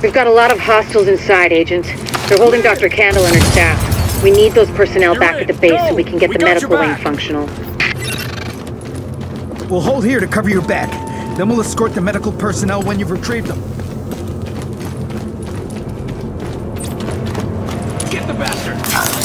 We've got a lot of hostiles inside, Agent. They're holding Dr. Candle and her staff. We need those personnel back at the base so we can get the medical wing functional. We'll hold here to cover your back. Then we'll escort the medical personnel when you've retrieved them. Get the bastard!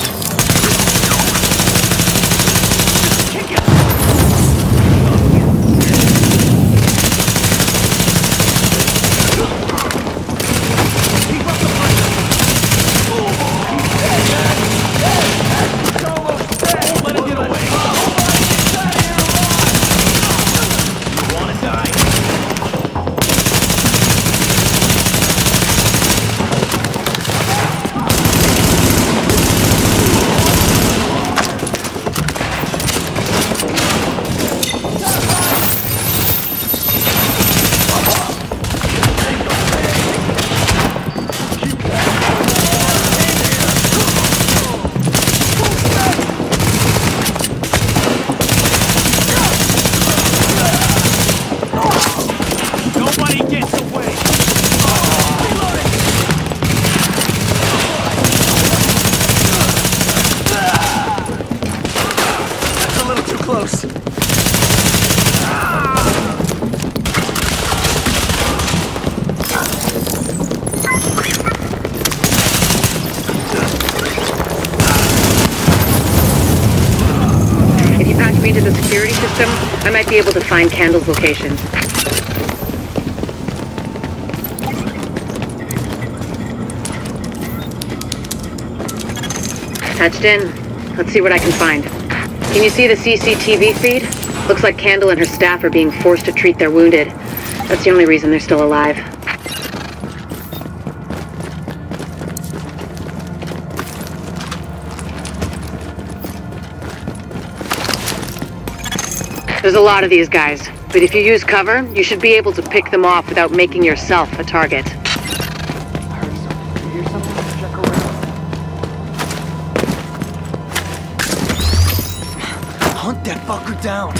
Into the security system, I might be able to find Candle's location. Patched in. Let's see what I can find. Can you see the CCTV feed? Looks like Candle and her staff are being forced to treat their wounded. That's the only reason they're still alive. There's a lot of these guys, but if you use cover, you should be able to pick them off without making yourself a target. Hunt that fucker down.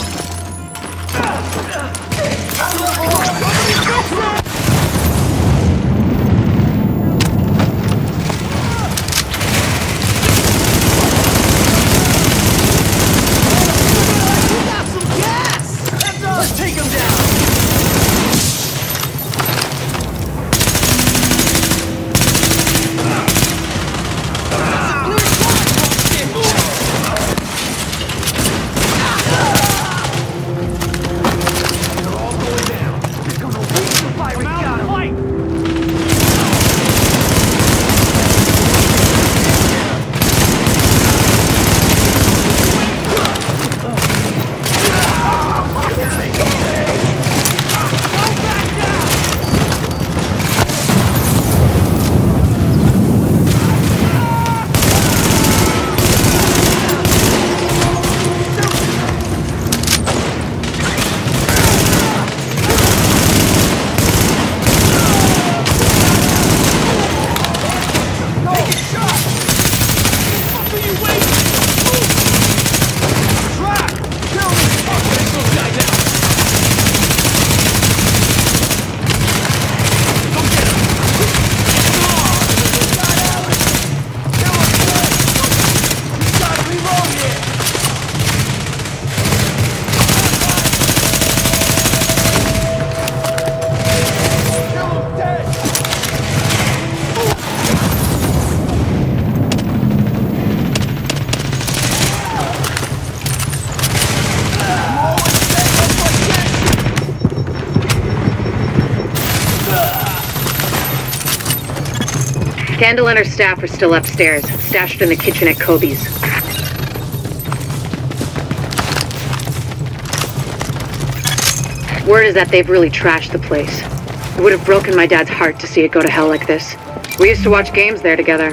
Candle and her staff are still upstairs, stashed in the kitchen at Kobe's. Word is that they've really trashed the place. It would have broken my dad's heart to see it go to hell like this. We used to watch games there together.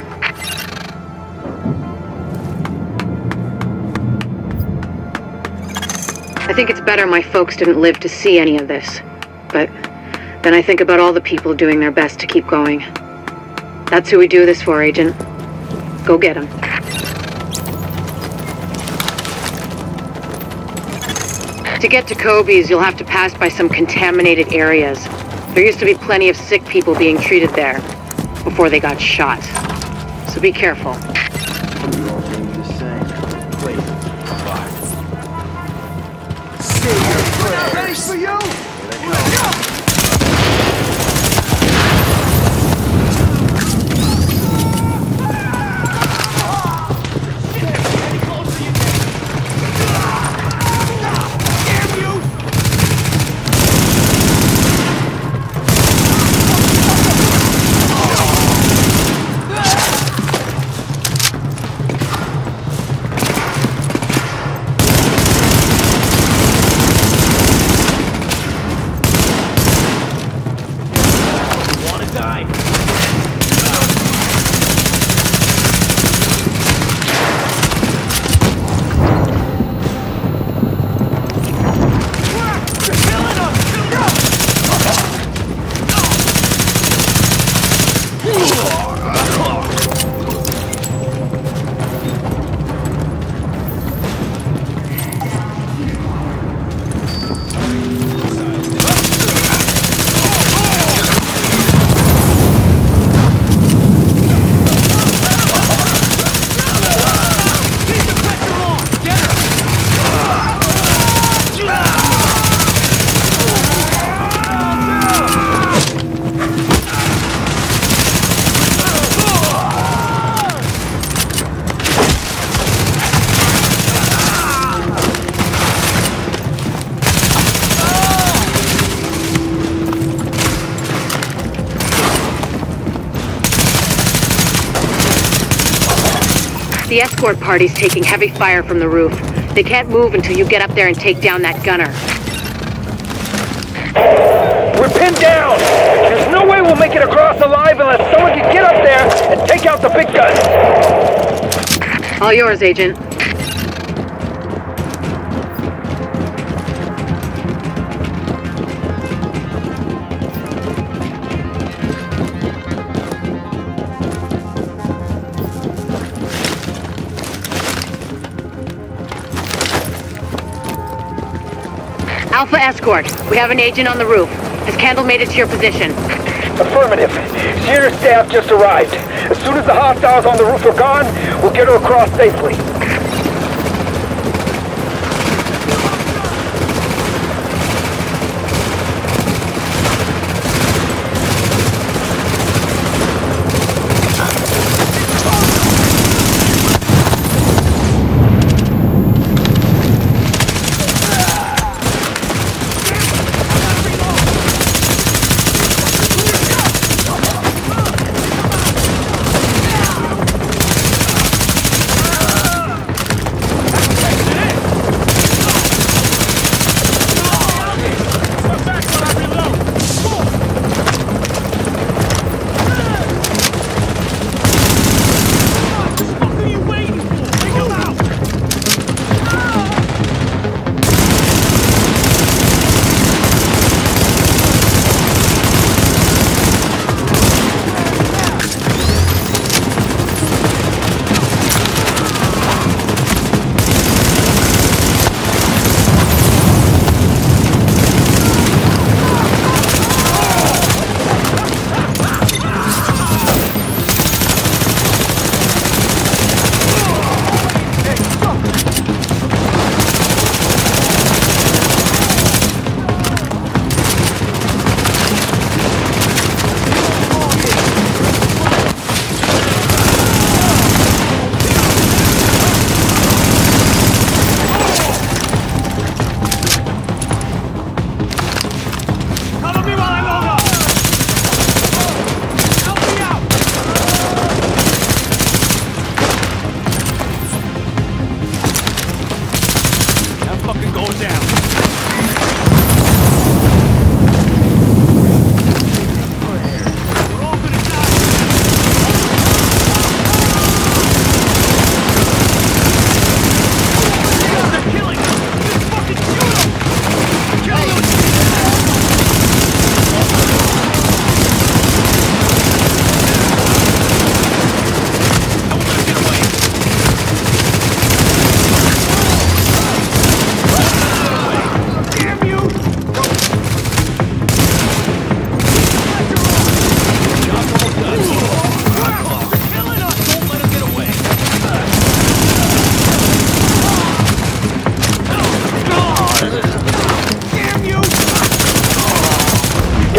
I think it's better my folks didn't live to see any of this. But then I think about all the people doing their best to keep going. That's who we do this for, Agent. Go get him. To get to Kobe's, you'll have to pass by some contaminated areas. There used to be plenty of sick people being treated there. before they got shot. So be careful. You're all doing the same. Wait, bye. Say your prayers. Ready for you? Let's go! The escort party's taking heavy fire from the roof. They can't move until you get up there and take down that gunner. We're pinned down! There's no way we'll make it across alive unless someone can get up there and take out the big guns! All yours, Agent. Alpha Escort, we have an agent on the roof. Has Candle made it to your position? Affirmative. She and her staff just arrived. As soon as the hostiles on the roof are gone, we'll get her across safely.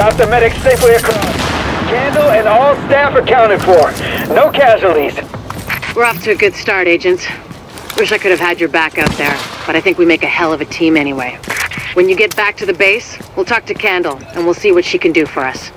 Got the medics safely across. Candle and all staff accounted for. No casualties. We're off to a good start, agents. Wish I could have had your back out there, but I think we make a hell of a team anyway. When you get back to the base, we'll talk to Candle, and we'll see what she can do for us.